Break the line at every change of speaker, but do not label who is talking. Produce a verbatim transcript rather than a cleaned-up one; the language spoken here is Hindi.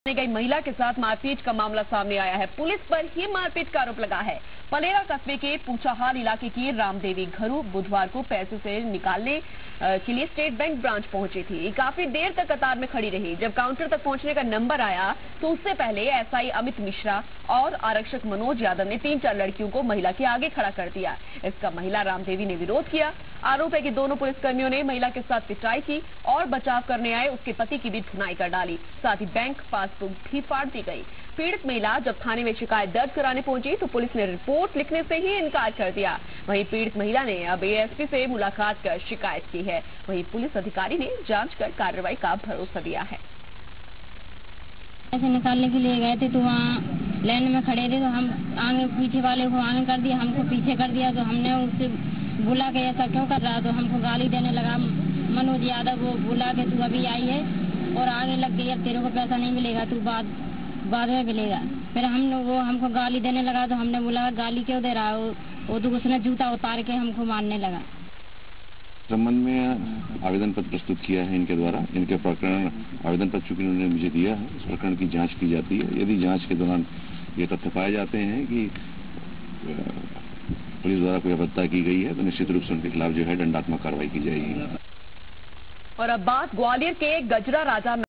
गई महिला के साथ मारपीट का मामला सामने आया है। पुलिस पर ही मारपीट का आरोप लगा है। पलेरा कस्बे के पूछाहाल इलाके की रामदेवी घरू बुधवार को पैसे से निकालने के लिए स्टेट बैंक ब्रांच पहुंची थी। काफी देर तक कतार में खड़ी रही। जब काउंटर तक पहुंचने का नंबर आया तो उससे पहले एसआई अमित मिश्रा और आरक्षक मनोज यादव ने तीन चार लड़कियों को महिला के आगे खड़ा कर दिया। इसका महिला रामदेवी ने विरोध किया। आरोप है कि दोनों पुलिसकर्मियों ने महिला के साथ पिटाई की और बचाव करने आए उसके पति की भी धुनाई कर डाली। साथ ही बैंक पासबुक भी फाड़ दी गई। पीड़ित महिला जब थाने में शिकायत दर्ज कराने पहुंची तो पुलिस ने रिपोर्ट लिखने से ही इनकार कर दिया। वहीं पीड़ित महिला ने अब एएसपी से मुलाकात कर शिकायत की है। वहीं पुलिस अधिकारी ने जांच कर कार्रवाई का भरोसा दिया है।
पैसे निकालने के लिए गए थे तो वहाँ लाइन में खड़े थे तो हम आगे पीछे वाले को आगे कर दिया, हमको पीछे कर दिया। तो हमने उससे बुला के ऐसा क्यों कर रहा, तो हमको गाली देने लगा। मनोज यादव वो बुला के तू अभी आई है और आगे लग गई, अब तेरे को पैसा नहीं मिलेगा, तू बाद बाद में मिलेगा। फिर हम वो हमको गाली देने लगा तो हमने बोला गाली क्यों दे रहा है, वो तो उसने जूता उतार के हमको मारने लगा।
संबंध में आवेदन पत्र प्रस्तुत किया है इनके द्वारा। इनके प्रकरण आवेदन पत्र चूंकि उन्होंने मुझे दिया है, इस प्रकरण की जांच की जाती है। यदि जांच के दौरान ये तथ्य पाए जाते हैं कि पुलिस द्वारा कोई अपहत्या की गई है तो निश्चित रूप से उनके खिलाफ जो है दंडात्मक कार्रवाई की जाएगी।
और अब बात ग्वालियर के गजरा राजा